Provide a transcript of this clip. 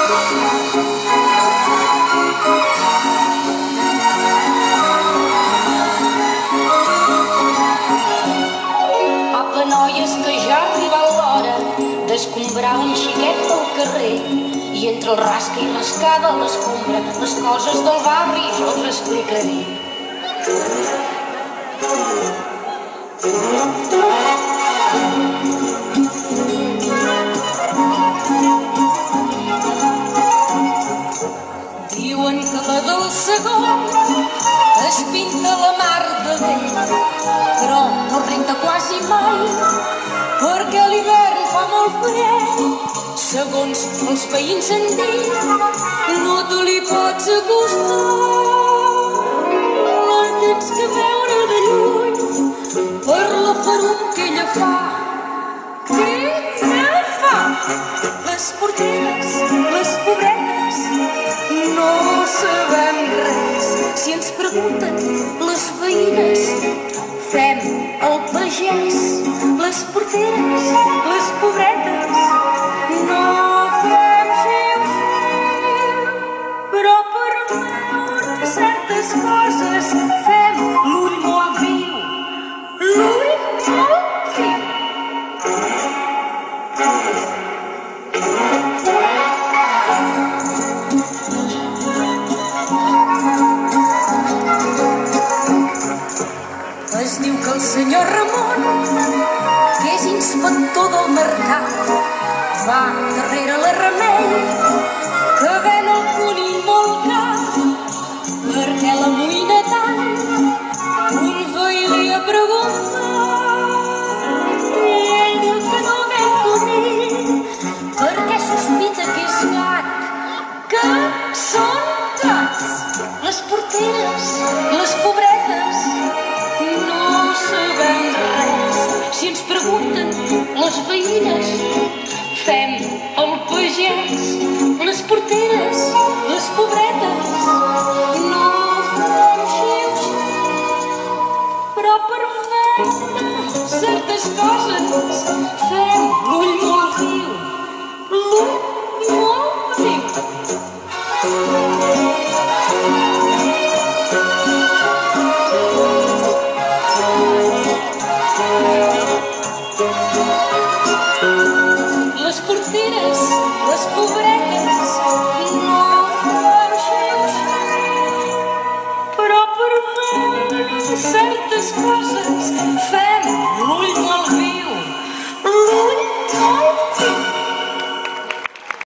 D'escombrar un xiquet del carrer i entre el rasca i l'escada a l'escombra les coses del barri jo us explicaré. Diuen que la del segon es pinta la mar de bé, però no renta quasi mai perquè a l'hivern fa molt fred. Segons els veïns han dit, no te li pots acostar. La tens que veure de lluny per la ferum que ella fa. Què fa? Les porteres, les pobretes, no sabem res. Si ens pregunten les veïnes, fem el pagès. Les porteres, les pobretes, no fem xiu-xiu, però per veure certes coses fem l'ull molt viu. L'ull molt viu. Es diu que el senyor Ramon, que és inspector del mercat, va darrere la Remei, que ven el conill molt car, perquè l'amoïna tant. Un veí li ha preguntat i ell diu que no ven conill perquè sospita que és gat, que són gats. Les porteres, les pobretes, no sabem res. Si ens pregunten les veïnes, fem el pagès. Les porteres, les pobretes, no fem xiu-xiu, però per fer certes coses fem